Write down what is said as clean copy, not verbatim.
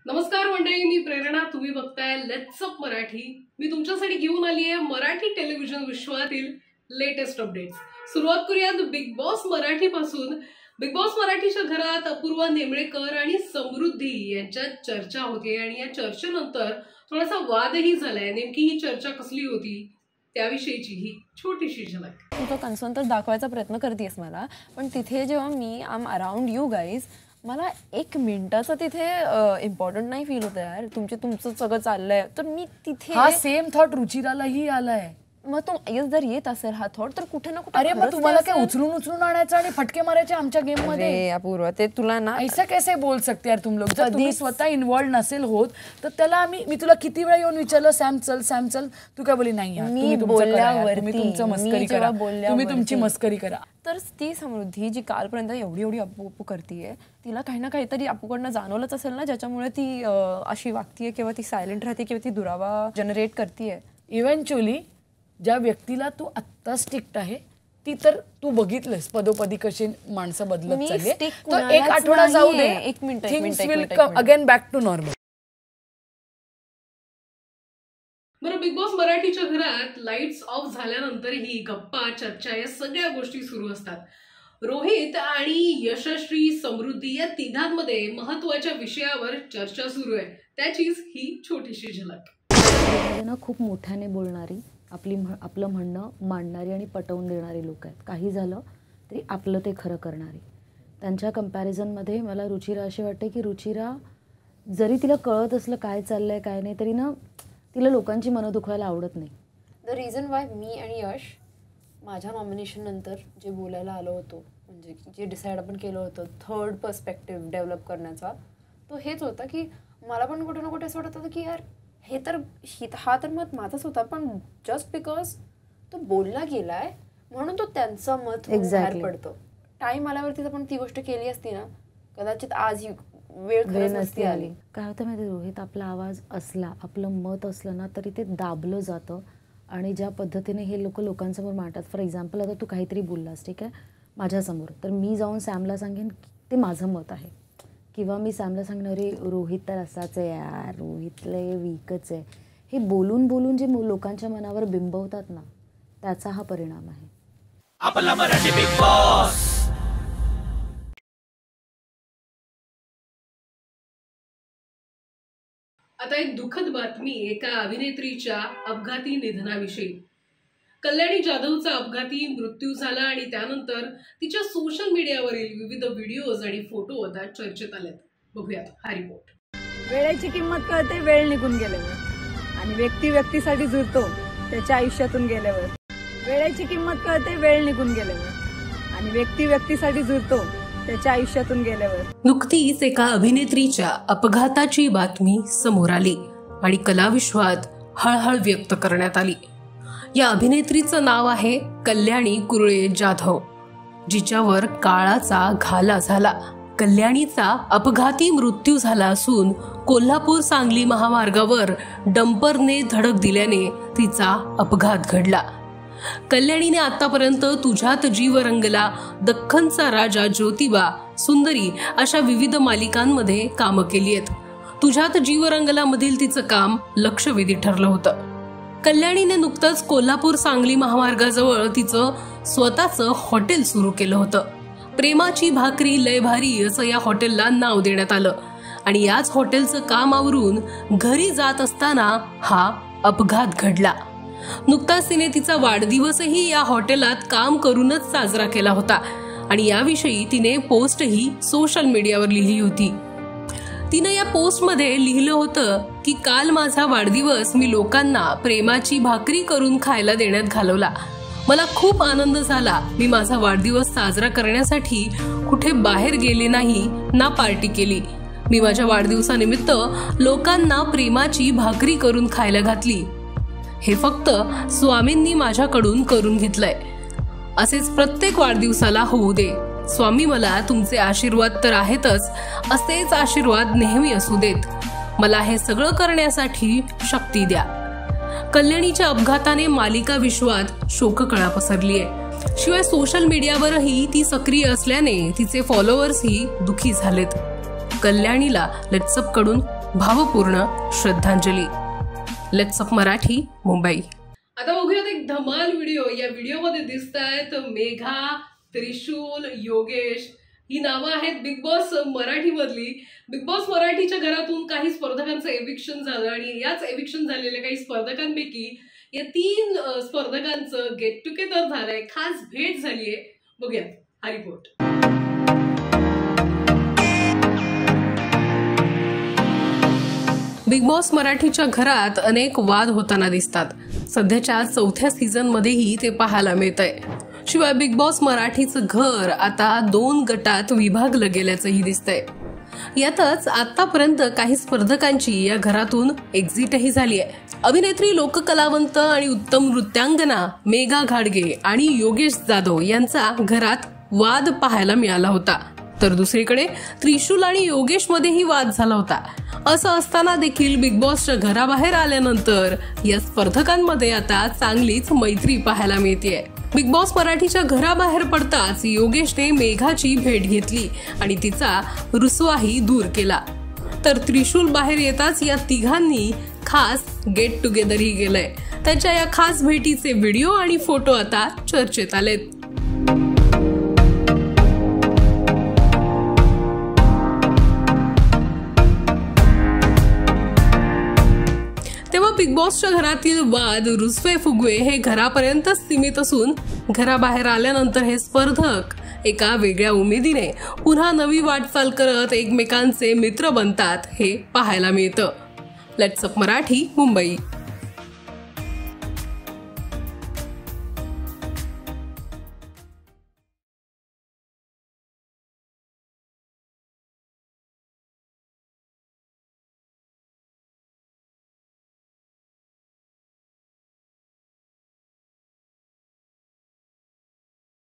नमस्कार मंडळी, मी प्रेरणा. तुम्ही बघताय लेट्स अप मराठी. मी तुमच्यासाठी घेऊन आली आहे मराठी टेलिव्हिजन विश्वातील लेटेस्ट अपडेट्स. सुरुवात करूयात बिग बॉस मराठी पासून. बिग बॉस मराठीच्या घरात अपूर्वा नेमळेकर आणि समृद्धी यांच्यात चर्चा होते आणि या चर्चेनंतर थोडासा वादही झालाय. नेमकी ही चर्चा कसली होती त्याविषयीची ही छोटीशी झलक. तू तो कन्सर्न तर दाखवायचा प्रयत्न करतेस मला, पण तिथे जेव्हा मी आम अराउंड यू गाईज, मला एक मिनिटाचं तिथे इम्पॉर्टंट नाही फील होतं यार. तुमचं सगळं चाललंय तर मी तिथे हा सेम थॉट रुचिरालाही आलाय. मग तो जर येत असेल हा थॉट तर कुठे ना कुठे. अरे मग तुम्हाला काय उचलून आणायचं आणि फटके मारायचे आमच्या गेम मध्ये? अपूर्वा ते तुला ना ऐसा कैसे बोल सकते यार तुम लोग. जर तुम्ही स्वतः इन्व्हॉल्व नसेल होत तर त्याला मी तुला किती वेळा येऊन विचारलं सॅम चल तू काय बोली नाही यार, तुम्ही तुमचं मस्करी करा, तुम्ही तुमची मस्करी करा. तर ती समृद्धी जी कालपर्यंत एवढी अप्पू करतीये, तिला काही ना काहीतरी अप्पूकडनं जाणवलंच असेल ना, ज्याच्यामुळे ती अशी वागतीये किंवा ती सायलेंट राहते किंवा ती दुरावा जनरेट करतीये. इव्हेंच्युअली ज्या व्यक्तीला तू आत्ता स्ट्रिक्ट आहे ती तर तू बघितलंस पदोपदी कशी माणसं बदलत चालली. तर एक आठवडा जाऊ दे, एक minute things will come again back to normal. बरं, बिग बॉस मराठीच्या घरात लाईट्स ऑफ झाल्यानंतरही गप्पा चर्चा या सगळ्या गोष्टी सुरू असतात. रोहित आणि यशश्री समृद्धी या तिघांमध्ये महत्वाच्या विषयावर चर्चा सुरू आहे. त्याचीच ही छोटीशी झलक. खूप मोठ्याने बोलणारी, आपलं म्हणणं मांडणारी आणि पटवून देणारी लोक आहेत. काही झालं तरी आपलं ते खरं करणारी. त्यांच्या कम्पॅरिझनमध्ये मला रुचिरा अशी वाटते की रुचिरा जरी तिला कळत असलं काय चाललंय काय नाही तरी ना तिला लोकांची मनं दुखवायला आवडत नाही. द रिझन वाय मी आणि यश माझ्या नॉमिनेशन नंतर जे बोलायला आलो होतो, म्हणजे जे डिसाईड आपण केलं होतं थर्ड पर्स्पेक्टिव्ह डेव्हलप करण्याचा, तो हेच होता की मला पण कुठे ना कुठे असं वाटत होतं की यार हा तर मत माझाच होता, पण जस्ट बिकॉज तो बोलला गेलाय म्हणून तो त्यांचं मत बाहेर पडतं. टाइम आल्यावरती पण ती गोष्ट केली असती ना, कदाचित आज वेळ नसती आली. काय होतं माहिती रोहित, आपला आवाज असला, आपलं मत असलं ना तरी ते दाबलं जातं आणि ज्या पद्धतीने हे लोकांसमोर मांडतात. फॉर एक्झाम्पल आता तू काहीतरी बोललास ठीक आहे माझ्यासमोर, तर मी जाऊन सॅमला सांगेन ते माझं मत आहे, किंवा मी सॅमला सांगणार अरे रोहित तर असाच आहे यार, रोहितला वीकच आहे. हे बोलून जे लोकांच्या मनावर बिंबवतात ना त्याचा हा परिणाम आहे. आपला मराठी बिग बॉस. आता एक दुःखद बातमी एका अभिनेत्रीच्या अपघाती निधनाविषयी. कल्याणी जाधवचा अपघाती मृत्यू झाला आणि त्यानंतर तिच्या सोशल मीडियावरील विविध व्हिडिओज आणि फोटो आता चर्चेत आलेत. बघूयात हा रिपोर्ट. वेळेची किंमत कळते वेळ निघून गेल्यावर, आणि व्यक्तीसाठी जुळतो त्याच्या आयुष्यातून गेल्यावर. वेळेची किंमत कळते वेळ निघून गेल्यावर, आणि व्यक्तीसाठी जुळतो त्याच्या आयुष्यातून गेल्यावर. नुकतीच एका अभिनेत्रीच्या अपघाताची बातमी समोर आली आणि कलाविश्वात हळहळ व्यक्त करण्यात आली. या अभिनेत्रीचं नाव आहे कल्याणी कुरळे जाधव, जिच्यावर काळाचा घाला झाला. कल्याणीचा अपघाती मृत्यू झाला असून कोल्हापूर सांगली महामार्गावर डंपरने धडक दिल्याने तिचा अपघात घडला. कल्याणीने आतापर्यंत तुझ्यात जीव रंगला, दख्खनचा राजा, ज्योतिबा, सुंदरी अशा विविध मालिकांमध्ये कामं केली आहेत. तुझ्यात जीव रंगला मधील तिचं काम लक्षवेधी ठरलं होतं. कल्याणीने नुकतंच कोल्हापूर सांगली महामार्गाजवळ तिचं स्वतःचं हॉटेल सुरू केलं होतं. प्रेमाची भाकरी लय भारी असं या हॉटेलला नाव देण्यात आलं आणि याच हॉटेलचं काम आवरून घरी जात असताना हा अपघात घडला. नुकताच तिने तिचा वाढदिवसही या हॉटेलात काम करूनच साजरा केला होता आणि याविषयी तिने पोस्टही सोशल मीडियावर लिहिली होती. तिनं या पोस्टमध्ये लिहिलं होतं की काल माझा वाढदिवस मी लोकांना प्रेमाची भाकरी करून खायला देण्यात घालवला. मला खूप आनंद झाला. मी माझा वाढदिवस साजरा करण्यासाठी कुठे बाहेर गेले नाही ना पार्टी केली. मी माझ्या वाढदिवसानिमित्त लोकांना प्रेमाची भाकरी करून खायला घातली. हे फक्त स्वामींनी माझ्याकडून करून घेतलंय. असेच प्रत्येक वाढदिवसाला होऊ दे. स्वामी मला तुमचे आशीर्वाद तर आहेतच, असेच आशीर्वाद नेहमी असू देत. मला हे सगळं करण्यासाठी शक्ती द्या. कल्याणीच्या अपघाताने मालिका विश्वात शोककळा पसरली आहे. शिवाय सोशल मीडियावरही ती सक्रिय असल्याने तिचे फॉलोअर्सही दुखी झालेत. कल्याणीला लेट्सअप कडून भावपूर्ण श्रद्धांजली. लेट्सअप मराठी, मुंबई. आता बघूयात एक धमाल व्हिडिओ. या व्हिडिओमध्ये दिसत आहेत मेघा, त्रिशूल, योगेश ही नावं आहेत बिग बॉस मराठी मधली. बिग बॉस मराठीच्या घरातून काही स्पर्धकांचं एविक्शन झालं आणि याच एविक्शन झालेल्या काही स्पर्धकांपैकी या 3 स्पर्धकांचं गेट टुगेदर झालंय, खास भेट झालीय. बघूया हा रिपोर्ट. बिग बॉस मराठीच्या घरात अनेक वाद होताना दिसतात. सध्याच्या 4थ्या सीझन मध्येही ते पाहायला मिळतंय. शिवाय बिग बॉस मराठीचं घर आता 2 गटात विभागलं गेल्याचंही दिसतंय. यातच आतापर्यंत काही स्पर्धकांची या घरातून एक्झिटही झाली आहे. अभिनेत्री, लोककलावंत आणि उत्तम नृत्यांगना मेघा घाडगे आणि योगेश जाधव यांचा घरात वाद पाहायला मिळाला होता. तर दुसरीकडे त्रिशूल आणि योगेश मध्येही वाद झाला होता. असं असताना देखील बिग बॉसच्या घराबाहेर आल्यानंतर या स्पर्धकांमध्ये आता चांगलीच मैत्री पाहायला मिळतेय. बिग बॉस मराठीच्या घराबाहेर पडताच योगेशने मेघाची भेट घेतली आणि तिचा रुसवाही दूर केला. तर त्रिशूल बाहेर येताच या तिघांनी खास गेट टुगेदरही केलंय. त्याच्या या खास भेटीचे व्हिडिओ आणि फोटो आता चर्चेत आलेत. तेव्हा बिग बॉसच्या घरातील वाद, रुसवे फुगवे हे घरापर्यंत सीमित असून घराबाहेर आल्यानंतर हे स्पर्धक एका वेगळ्या उमेदीने पुन्हा नवी वाटचाल करत एकमेकांचे मित्र बनतात हे पाहायला मिळतं. लेट्सअप मराठी, मुंबई.